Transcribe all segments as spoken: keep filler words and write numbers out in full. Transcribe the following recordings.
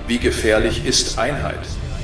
Wie gefährlich ist Einheit?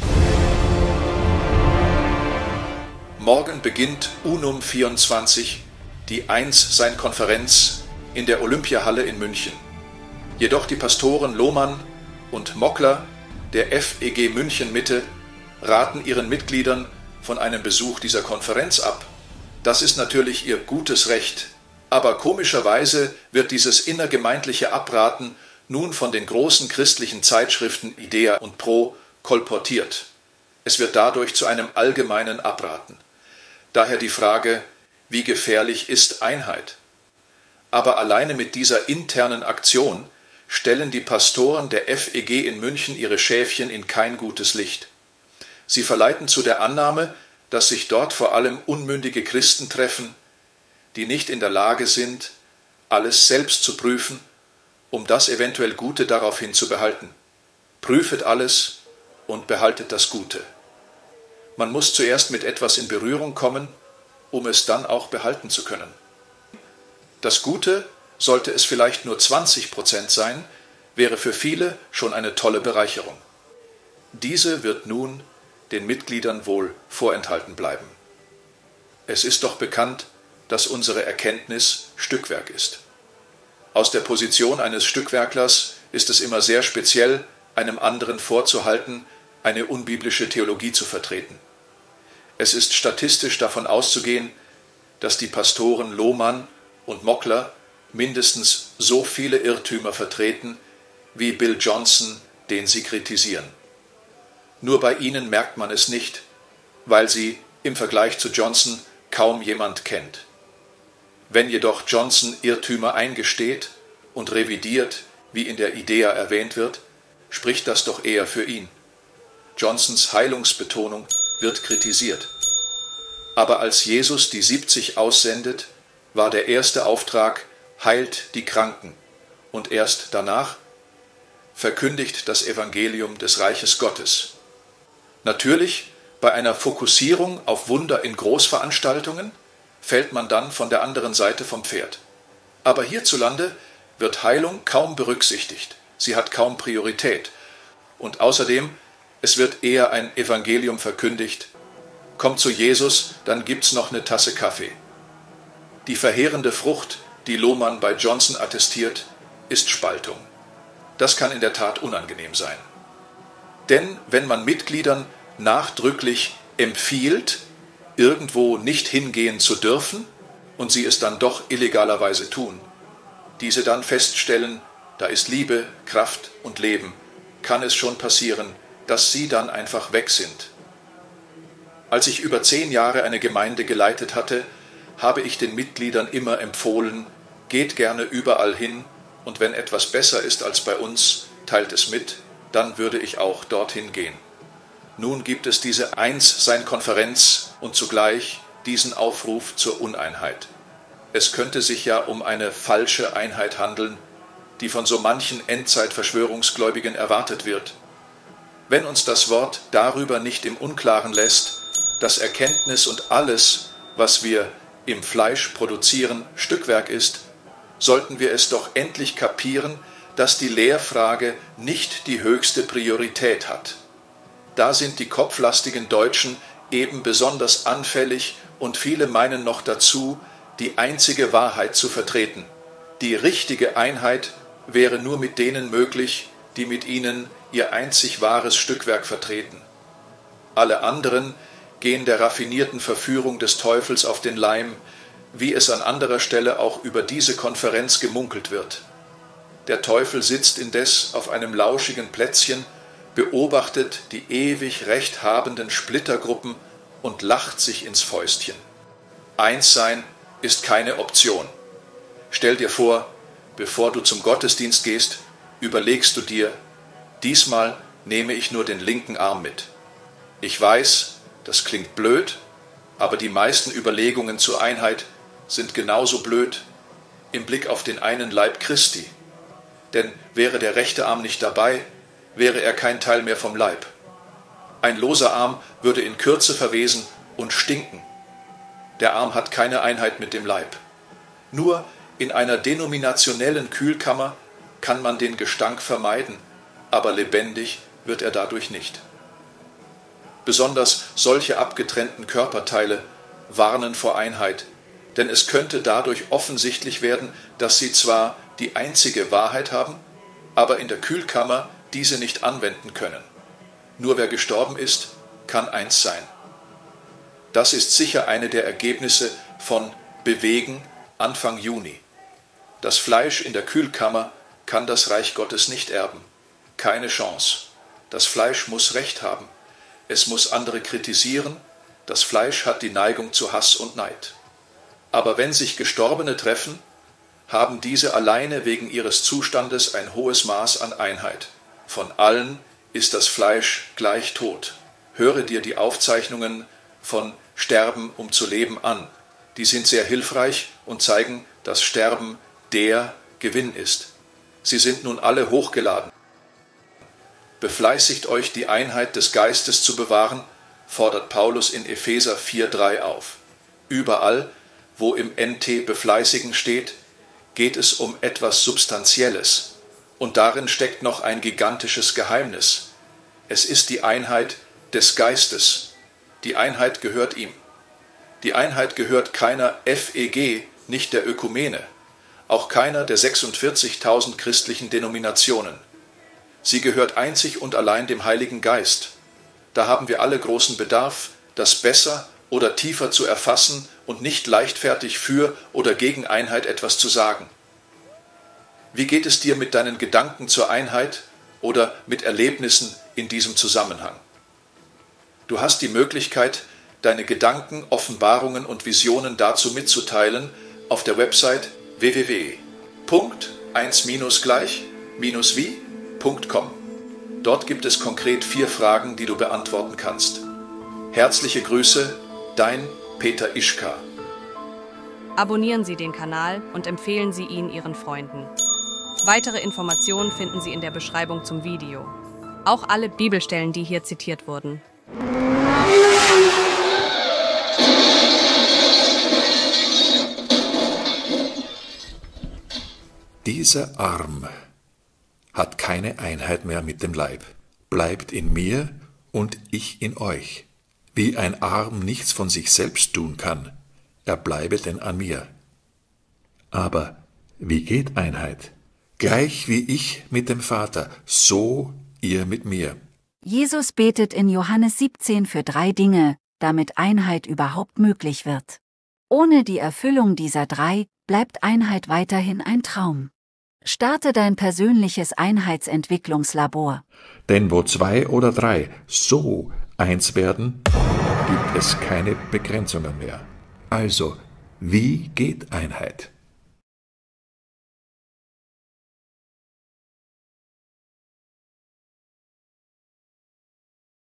Morgen beginnt UNUM vierundzwanzig, die Eins Sein Konferenz in der Olympiahalle in München. Jedoch die Pastoren Lohmann und Mockler der F E G München Mitte raten ihren Mitgliedern von einem Besuch dieser Konferenz ab. Das ist natürlich ihr gutes Recht, aber komischerweise wird dieses innergemeindliche Abraten nun von den großen christlichen Zeitschriften IDEA und Pro kolportiert. Es wird dadurch zu einem allgemeinen Abraten. Daher die Frage, wie gefährlich ist Einheit? Aber alleine mit dieser internen Aktion stellen die Pastoren der F E G in München ihre Schäfchen in kein gutes Licht. Sie verleiten zu der Annahme, dass sich dort vor allem unmündige Christen treffen, die nicht in der Lage sind, alles selbst zu prüfen, um das eventuell Gute daraufhin zu behalten. Prüfet alles und behaltet das Gute. Man muss zuerst mit etwas in Berührung kommen, um es dann auch behalten zu können. Das Gute, sollte es vielleicht nur zwanzig Prozent sein, wäre für viele schon eine tolle Bereicherung. Diese wird nun den Mitgliedern wohl vorenthalten bleiben. Es ist doch bekannt, dass unsere Erkenntnis Stückwerk ist. Aus der Position eines Stückwerklers ist es immer sehr speziell, einem anderen vorzuhalten, eine unbiblische Theologie zu vertreten. Es ist statistisch davon auszugehen, dass die Pastoren Lohmann und Mockler mindestens so viele Irrtümer vertreten wie Bill Johnson, den sie kritisieren. Nur bei ihnen merkt man es nicht, weil sie im Vergleich zu Johnson kaum jemand kennt. Wenn jedoch Johnson Irrtümer eingesteht und revidiert, wie in der IDEA erwähnt wird, spricht das doch eher für ihn. Johnsons Heilungsbetonung wird kritisiert. Aber als Jesus die siebzig aussendet, war der erste Auftrag, heilt die Kranken, und erst danach verkündigt das Evangelium des Reiches Gottes. Natürlich, bei einer Fokussierung auf Wunder in Großveranstaltungen fällt man dann von der anderen Seite vom Pferd. Aber hierzulande wird Heilung kaum berücksichtigt, sie hat kaum Priorität. Und außerdem, es wird eher ein Evangelium verkündigt, kommt zu Jesus, dann gibt's noch eine Tasse Kaffee. Die verheerende Frucht, die Lohmann bei Johnson attestiert, ist Spaltung. Das kann in der Tat unangenehm sein. Denn wenn man Mitgliedern nachdrücklich empfiehlt, irgendwo nicht hingehen zu dürfen und sie es dann doch illegalerweise tun, diese dann feststellen, da ist Liebe, Kraft und Leben, kann es schon passieren, dass sie dann einfach weg sind. Als ich über zehn Jahre eine Gemeinde geleitet hatte, habe ich den Mitgliedern immer empfohlen, geht gerne überall hin und wenn etwas besser ist als bei uns, teilt es mit, dann würde ich auch dorthin gehen. Nun gibt es diese Eins-Sein-Konferenz und zugleich diesen Aufruf zur Uneinheit. Es könnte sich ja um eine falsche Einheit handeln, die von so manchen Endzeit-Verschwörungsgläubigen erwartet wird. Wenn uns das Wort darüber nicht im Unklaren lässt, dass Erkenntnis und alles, was wir im Fleisch produzieren, Stückwerk ist, sollten wir es doch endlich kapieren, dass die Lehrfrage nicht die höchste Priorität hat. Da sind die kopflastigen Deutschen eben besonders anfällig und viele meinen noch dazu, die einzige Wahrheit zu vertreten. Die richtige Einheit wäre nur mit denen möglich, die mit ihnen ihr einzig wahres Stückwerk vertreten. Alle anderen gehen der raffinierten Verführung des Teufels auf den Leim, wie es an anderer Stelle auch über diese Konferenz gemunkelt wird. Der Teufel sitzt indes auf einem lauschigen Plätzchen, beobachtet die ewig rechthabenden Splittergruppen und lacht sich ins Fäustchen. Einssein ist keine Option. Stell dir vor, bevor du zum Gottesdienst gehst, überlegst du dir, diesmal nehme ich nur den linken Arm mit. Ich weiß, das klingt blöd, aber die meisten Überlegungen zur Einheit sind genauso blöd im Blick auf den einen Leib Christi. Denn wäre der rechte Arm nicht dabei, wäre er kein Teil mehr vom Leib. Ein loser Arm würde in Kürze verwesen und stinken. Der Arm hat keine Einheit mit dem Leib. Nur in einer denominationellen Kühlkammer kann man den Gestank vermeiden, aber lebendig wird er dadurch nicht. Besonders solche abgetrennten Körperteile warnen vor Einheit, denn es könnte dadurch offensichtlich werden, dass sie zwar die einzige Wahrheit haben, aber in der Kühlkammer diese nicht anwenden können. Nur wer gestorben ist, kann eins sein. Das ist sicher eine der Ergebnisse von Bewegen Anfang Juni. Das Fleisch in der Kühlkammer kann das Reich Gottes nicht erben. Keine Chance. Das Fleisch muss Recht haben. Es muss andere kritisieren. Das Fleisch hat die Neigung zu Hass und Neid. Aber wenn sich Gestorbene treffen, haben diese alleine wegen ihres Zustandes ein hohes Maß an Einheit. Von allen ist das Fleisch gleich tot. Höre dir die Aufzeichnungen von Sterben um zu leben an. Die sind sehr hilfreich und zeigen, dass Sterben der Gewinn ist. Sie sind nun alle hochgeladen. Befleißigt euch, die Einheit des Geistes zu bewahren, fordert Paulus in Epheser vier drei auf. Überall, wo im N T befleißigen steht, geht es um etwas Substanzielles. Und darin steckt noch ein gigantisches Geheimnis. Es ist die Einheit des Geistes. Die Einheit gehört ihm. Die Einheit gehört keiner F E G, nicht der Ökumene, auch keiner der sechsundvierzigtausend christlichen Denominationen. Sie gehört einzig und allein dem Heiligen Geist. Da haben wir alle großen Bedarf, das besser oder tiefer zu erfassen und nicht leichtfertig für oder gegen Einheit etwas zu sagen. Wie geht es dir mit deinen Gedanken zur Einheit oder mit Erlebnissen in diesem Zusammenhang? Du hast die Möglichkeit, deine Gedanken, Offenbarungen und Visionen dazu mitzuteilen auf der Website w w w punkt eins gleich wie punkt com. Dort gibt es konkret vier Fragen, die du beantworten kannst. Herzliche Grüße, dein Peter Ischka. Abonnieren Sie den Kanal und empfehlen Sie ihn Ihren Freunden. Weitere Informationen finden Sie in der Beschreibung zum Video. Auch alle Bibelstellen, die hier zitiert wurden. Dieser Arm hat keine Einheit mehr mit dem Leib, bleibt in mir und ich in euch. Wie ein Arm nichts von sich selbst tun kann, er bleibe denn an mir. Aber wie geht Einheit? Gleich wie ich mit dem Vater, so ihr mit mir. Jesus betet in Johannes siebzehn für drei Dinge, damit Einheit überhaupt möglich wird. Ohne die Erfüllung dieser drei bleibt Einheit weiterhin ein Traum. Starte dein persönliches Einheitsentwicklungslabor. Denn wo zwei oder drei so eins werden, gibt es keine Begrenzungen mehr. Also, wie geht Einheit?